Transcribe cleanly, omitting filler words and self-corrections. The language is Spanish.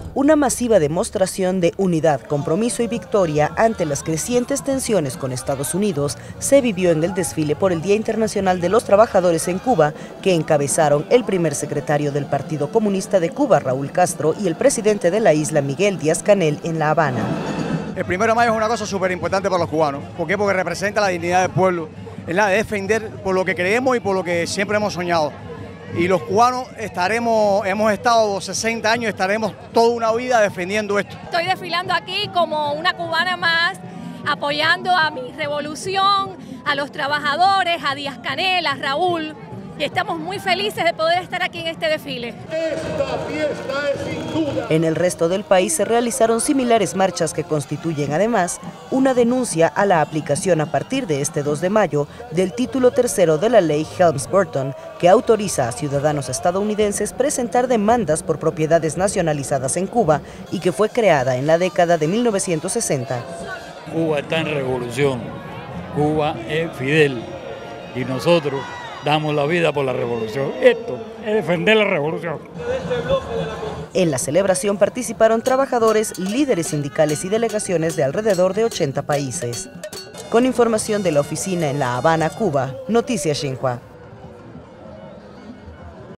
Una masiva demostración de unidad, compromiso y victoria ante las crecientes tensiones con Estados Unidos se vivió en el desfile por el Día Internacional de los Trabajadores en Cuba, que encabezaron el primer secretario del Partido Comunista de Cuba, Raúl Castro, y el presidente de la isla, Miguel Díaz-Canel, en La Habana. El 1 de mayo es una cosa súper importante para los cubanos. ¿Por qué? Porque representa la dignidad del pueblo, es la de defender por lo que creemos y por lo que siempre hemos soñado. Y los cubanos hemos estado 60 años, estaremos toda una vida defendiendo esto. Estoy desfilando aquí como una cubana más, apoyando a mi revolución, a los trabajadores, a Díaz-Canel, a Raúl. Y estamos muy felices de poder estar aquí en este desfile. Esta fiesta es sin duda. En el resto del país se realizaron similares marchas que constituyen además una denuncia a la aplicación a partir de este 2 de mayo del título tercero de la ley Helms-Burton, que autoriza a ciudadanos estadounidenses presentar demandas por propiedades nacionalizadas en Cuba y que fue creada en la década de 1960. Cuba está en revolución, Cuba es Fidel y nosotros damos la vida por la revolución. Esto es defender la revolución. En la celebración participaron trabajadores, líderes sindicales y delegaciones de alrededor de 80 países. Con información de la oficina en La Habana, Cuba, Noticias Xinhua.